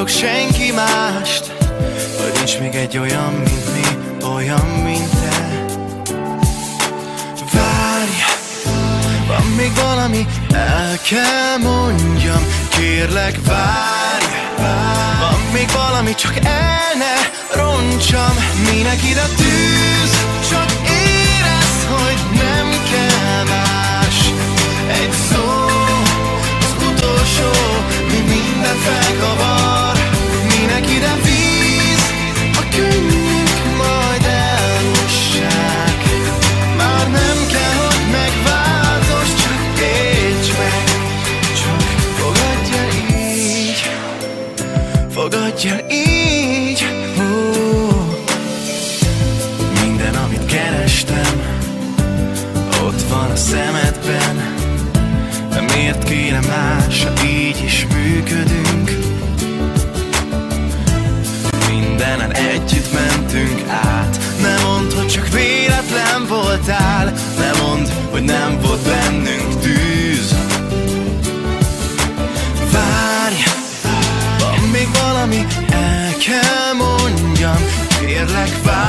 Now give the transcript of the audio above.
akarok senki mást, hogy nincs még egy olyan, mint mi, olyan, mint te. Várj, van még valami, el kell mondjam, kérlek várj. Van még valami, csak el ne roncsam. Minek ide tűz, csak érezd, hogy nem kell más. Egy szó, az utolsó, mi minden felkavar. Minek ide víz, a könnyünk majd elmossák. Már nem kell, hogy megváltoz, csak érts meg, csak fogadj el így. Fogadj el így. Minden, amit kerestem, ott van a szemedben. De miért kéne más, ha így is működünk? Mindenen együtt mentünk át. Ne mondd, hogy csak véletlen voltál. Ne mondd, hogy nem volt bennünk tűz. Várj, van még valami, el kell mondjam, kérlek várj.